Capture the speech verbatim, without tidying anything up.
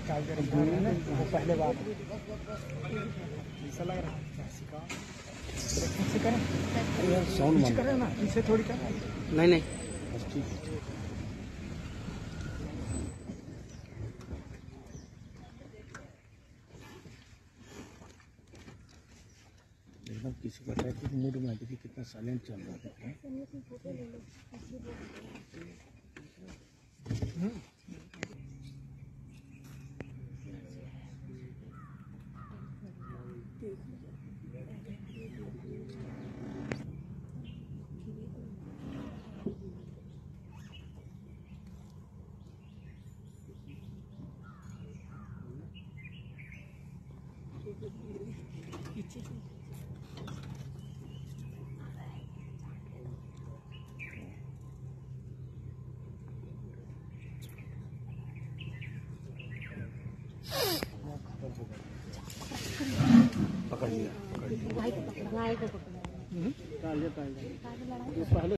Tiger है ना, वो पहले बार ऐसा लग रहा है। पीछे करें, साउंड पीछे करें ना, पीछे थोड़ी करें। नहीं नहीं बस ठीक है। एकदम किसी का ट्रैफिक मूड में देखिए कितना साइलेंट चल रहा है। पकड़ लिया, पकड़ लिया।